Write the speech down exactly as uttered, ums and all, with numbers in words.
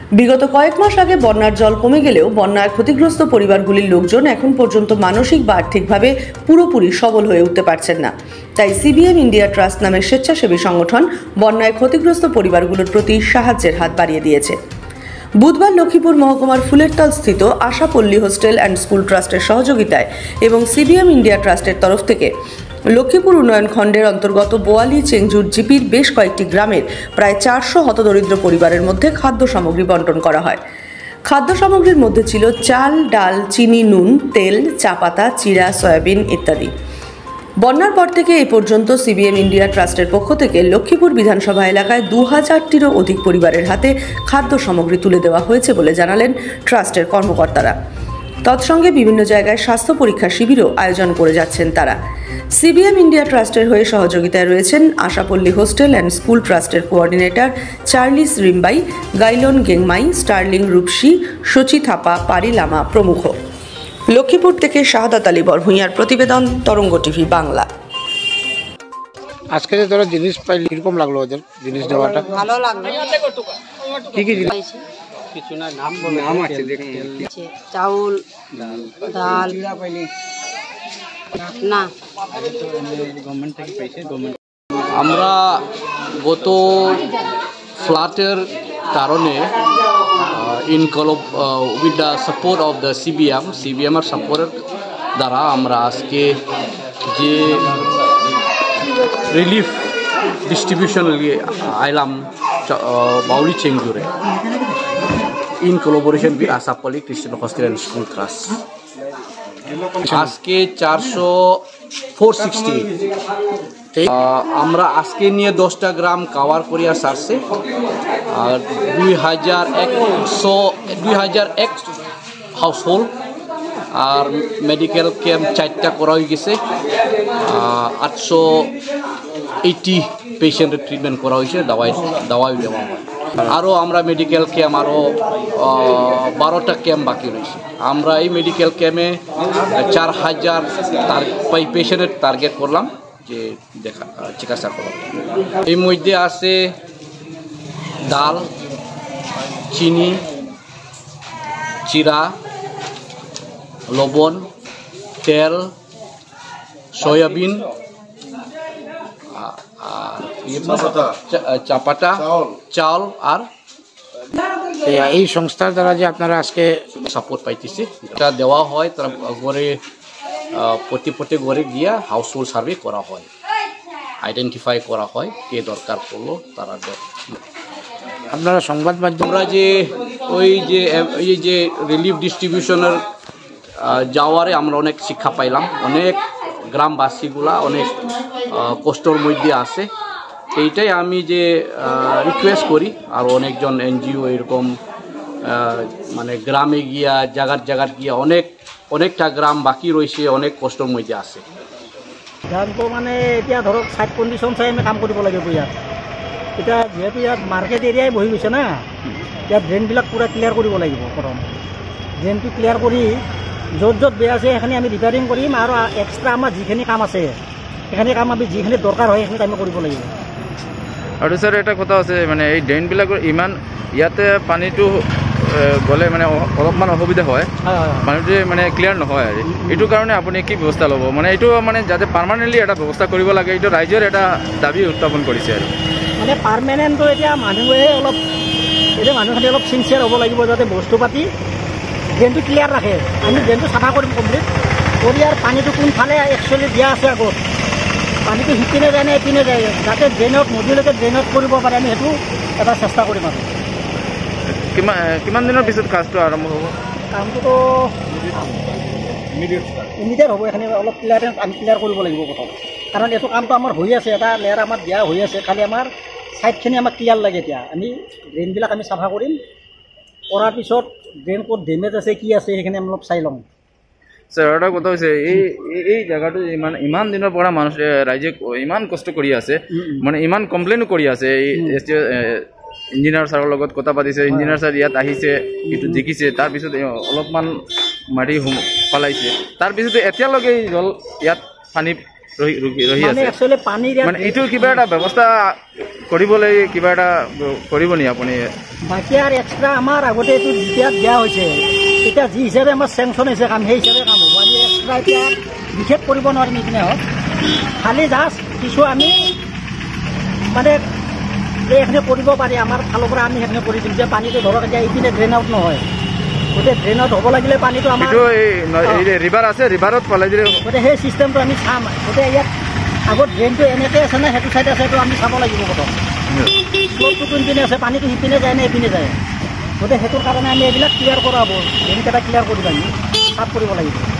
বিগত কয়েক মাস আগে বন্যার জল কমে গেলেও বন্যায় ক্ষতিগ্রস্ত পরিবারগুলির লোকজন এখন পর্যন্ত মানসিক বা আর্থিকভাবে পুরোপুরি সবল হয়ে উঠতে পারছেন না। তাই সিবিএম ইন্ডিয়া ট্রাস্ট নামের স্বেচ্ছাসেবী সংগঠন বন্যায় ক্ষতিগ্রস্ত পরিবারগুলোর প্রতি সাহায্যের হাত বাড়িয়ে দিয়েছে। বুধবার লক্ষ্মীপুর মহকুমার ফুলেরতল স্থিত আশাপল্লী হোস্টেল অ্যান্ড স্কুল ট্রাস্টের সহযোগিতায় এবং সিবিএম ইন্ডিয়া ট্রাস্টের তরফ থেকে লক্ষ্মীপুর উন্নয়ন খণ্ডের অন্তর্গত বোয়ালি চেংজুর জিপির বেশ কয়েকটি গ্রামের প্রায় চারশো হতদরিদ্র পরিবারের মধ্যে খাদ্য সামগ্রী বন্টন করা হয়। খাদ্য সামগ্রীর মধ্যে ছিল চাল, ডাল, চিনি, নুন, তেল, চা পাতা, চিড়া, সয়াবিন ইত্যাদি। বন্যার পর থেকে এই পর্যন্ত সিবিএম ইন্ডিয়া ট্রাস্টের পক্ষ থেকে লক্ষ্মীপুর বিধানসভা এলাকায় দু হাজারটিরও অধিক পরিবারের হাতে খাদ্য সামগ্রী তুলে দেওয়া হয়েছে বলে জানালেন ট্রাস্টের কর্মকর্তারা। তৎসঙ্গে বিভিন্ন জায়গায় স্বাস্থ্য পরীক্ষা শিবিরও আয়োজন করে যাচ্ছেন তারা। সিবিএম ইন্ডিয়া ট্রাস্টের হয়ে সহযোগিতায় রয়েছেন আশাপল্লী হোস্টেল অ্যান্ড স্কুল ট্রাস্টের coordinator Charles Rymbai, Gailon Gangmei, Sterling Rupsi, Sachi Thapa, Pari Lama প্রমুখ। লক্ষ্মীপুর থেকে শাহাদাত আলী বরভূঁইয়ার প্রতিবেদন, তরঙ্গ টিভি বাংলা। আজকে যে তোরা জিনিস পাইলি কিরকম লাগলো ওদের জিনিস দেওয়াটা? ভালো লাগলো। কি কি জিনিস? কিছু না, নাম বলে নাম আছে দেখতে। চাউল, ডাল না গভর্নমেন্ট থেকে পাইছে। গভর্নমেন্ট আমরা গত ফ্লাটের কারণে in collab with the support of the CBM CBM এর সাপোর্টের দ্বারা আমরা আজকে যে রিলিফ ডিস্ট্রিবিউশন আইলাম বাউলি চেংজুরে in collaboration with Ashapalli Christian hostel and school trust. আজকে চারশো ফোর সিক্সটি আমরা আজকে নিয়ে দশটা গ্রাম কাভার করিয়া সারছে। আর দুই হাজার একশো দুই হাজার এক হাউস হোল্ড আর মেডিকেল ক্যাম্প চারটা করা হয়ে গেছে। আটশো এইটি পেশেন্টের ট্রিটমেন্ট করা হয়েছে, দাওয়াই দাওয়াই দেওয়া হয়। আরও আমরা মেডিকেল ক্যাম্প আরও বারোটা ক্যাম্প বাকি রয়েছে। আমরা এই মেডিকেল ক্যাম্পে চার হাজার পেশেন্টের টার্গেট করলাম যে দেখা চিকিৎসা করা। এই মধ্যে আছে ডাল, চিনি, চিরা, লবণ, তেল, সয়াবিন আর চা পাতা, চাল আর এই সংস্থার দ্বারা যে আপনারা আজকে সাপোর্ট পাইতেছি এটা দেওয়া হয়। তারা ঘরে প্রতি প্রতি ঘরে গিয়া হাউস হোল্ড সার্ভে করা হয়, আইডেন্টিফাই করা হয় কে দরকার পড়লো তারা। আপনারা সংবাদ মাধ্যম আমরা যে ওই যে এই যে রিলিফ ডিস্ট্রিবিউশনের যাওয়ারে আমরা অনেক শিক্ষা পাইলাম। অনেক গ্রামবাসীগুলা অনেক কষ্টর মধ্যে আছে। এইটাই আমি যে রিকোয়েস্ট করি আর অনেকজন এনজিও এরকম মানে গ্রামে গিয়া জায়গার জায়গার গিয়া অনেক অনেকটা গ্রাম বাকি রয়েছে, অনেক কষ্টর মধ্যে আছে। গানটো মানে এতিয়া ধৰক চাইড কণ্ডিশ্যন চাই আমি কাম কৰিব লাগিব। ইয়াত এতিয়া যিহেতু ইয়াত মাৰ্কেট এৰিয়াই বহি গৈছে না, ইয়াত ড্ৰেইনবিলাক পূৰা ক্লিয়াৰ কৰিব লাগিব। প্ৰথম ড্ৰেইনটো ক্লিয়াৰ কৰি য'ত য'ত বেয়া আছে সেইখিনি আমি ৰিপেয়াৰিং কৰিম আৰু এক্সট্ৰা আমাৰ যিখিনি কাম আছে সেইখিনি কাম আমি যিখিনি দৰকাৰ হয় সেইখিনি আমি কৰিব লাগিব। আৰু ছাৰ এটা কথা আছে, মানে এই ড্ৰেইনবিলাকৰ ইমান ইয়াতে পানীটো গ'লে মানে অলপমান অসুবিধা হয়, পানীটো মানে ক্লিয়াৰ নহয়। আৰু এইটো কাৰণে আপুনি কি ব্যৱস্থা ল'ব? মানে এইটো মানে যাতে পাৰ্মানেণ্টলি এটা ব্যৱস্থা কৰিব লাগে, এইটো ৰাইজৰ এটা দাবী উত্থাপন কৰিছে। আৰু মানে পাৰ্মানেণ্টটো এতিয়া মানুহে অলপ এতিয়া মানুহখিনি অলপ চিনচিয়াৰ হ'ব লাগিব যাতে বস্তু পাতি ড্ৰেইনটো ক্লিয়াৰ ৰাখে। আমি ড্ৰেইনটো চাফা কৰিম কমপ্লিট কৰি, আৰু পানীটো কোনফালে একচুৱেলি দিয়া আছে আগত পানীটো সিপিনে যায় নে এপিনে যায়, যাতে ড্ৰেইনত নদীলৈকে ড্ৰেইনত কৰিব পাৰে আমি সেইটো এটা চেষ্টা কৰিম। আৰু কিমান কিমান দিনৰ পিছত কাজটো আৰম্ভ হ'ব? কামটোতো ইমিডিয়েট হ'ব। এখানে অলপ ক্লিয়াৰেঞ্চ আমি ক্লিয়াৰ কৰিব লাগিব প্ৰথম, কাৰণ এইটো কামটো আমাৰ হৈ আছে, এটা লেয়াৰ আমাৰ দিয়া হৈ আছে। খালি আমাৰ ছাইডখিনি আমাক ক্লিয়াৰ লাগে। এতিয়া আমি ড্ৰেইনবিলাক আমি চাফা কৰিম, কৰাৰ পিছত ড্ৰেইন ক'ত ডেমেজ আছে কি আছে সেইখিনি আমি অলপ চাই ল'ম। ছাৰ এটা কথা হৈছে, এই এই জেগাটো ইমান ইমান দিনৰ পৰা মানুহ ৰাইজে ইমান কষ্ট কৰি আছে, মানে ইমান কমপ্লেইনো কৰি আছে। এই ইঞ্জিনিয়াৰ ছাৰৰ লগত কথা পাতিছে, ইঞ্জিনিয়াৰ ছাৰ ইয়াত আহিছে, এইটো দেখিছে, তাৰপিছত অলপমান মাটি পেলাইছে, তাৰপিছতো এতিয়ালৈকে জল ইয়াত পানী ৰহি ৰহি- ৰহি মানে আছে একচুৱেলি পানীৰ ইয়াত মানে এইটো কিবা এটা ব্যৱস্থা কৰিবলৈ কিবা এটা কৰিব নি আপুনি বাকী আৰু এক্সট্ৰা আমাৰ আগতে এইটো যেতিয়া দিয়া হৈছে এতিয়া যি হিচাপে আমাৰ চেংচন হৈছে কাম সেই হিচাপে কাম হ'ব আমি এক্সট্ৰা এতিয়া বিশেষ কৰিব নোৱাৰিম এইপিনে হওক খালি জাষ্ট কিছু আমি মানে এইখিনি কৰিব পাৰি আমাৰ ফালৰ পৰা আমি সেইখিনি কৰি দিম যে পানীটো ধৰক এতিয়া এইপিনে ড্ৰেইন আউট নহয় গোটেই ড্ৰেইন আউট হ'ব লাগিলে পানীটো আমাৰ এইটো এই ৰিভাৰ আছে ৰিভাৰত পেলাই দিলে গতিকে সেই চিষ্টেমটো আমি চাম গতিকে ইয়াত আগত ড্ৰেইনটো এনেকৈ আছে নে সেইটো চাইড আছে সেইটো আমি চাব লাগিব প্ৰথম শ্লোপটো কোনপিনে আছে পানীটো সিপিনে যায় নে এইপিনে যায় গতিকে সেইটোৰ কাৰণে আমি এইবিলাক ক্লিয়াৰ কৰা হ'ব ড্ৰেইনকেইটা ক্লিয়াৰ কৰি আমি চাফ কৰিব লাগিব